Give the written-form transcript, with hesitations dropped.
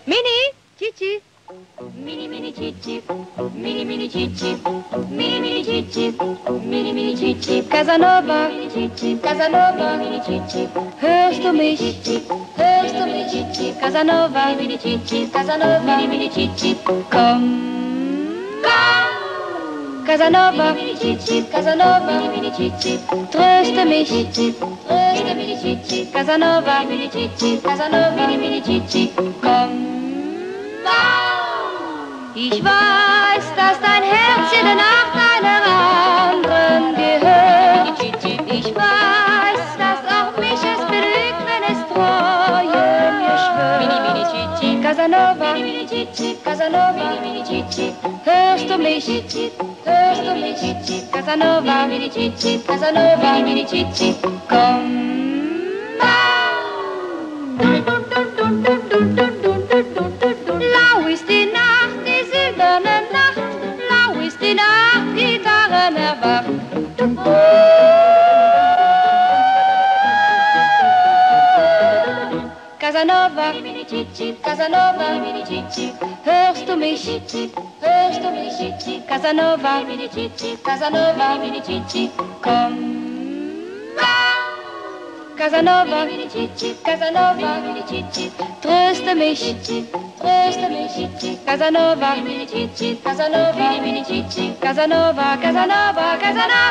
Mini, Cici. Mini mini Cici, mini mini Cici, mini mini Cici, mini mini Cici, Casanova, mini Cici, Casanova, mini Cici, hörst du mich? Hörst du mini mich? Cici, Casanova, mini Cici, Casanova, mini Cici, komm. Casanova, mini Cici, Casanova, mini Cici, tröste mich. mini mini Cici, Casanova, mini Cici, Casanova, mini Cici, komm. Ich weiß, dass dein Herz jede Nacht einer anderen gehört. Ich weiß, dass auch mich es beruhigt, wenn es Treue mir schwört. Casanova, Casanova, hörst du mich? Hörst du mich? Casanova, Casanova, komm. Lau ist die Nacht, die silberne Nacht, lau ist die Nacht, Gitarren erwacht. Casanova, Casanova, hörst du mich? Hörst du mich? Casanova, Casanova, komm. Casanova, Casanova, tröste mich, tröste mich. Casanova, Casanova, Casanova, Casanova, Casanova.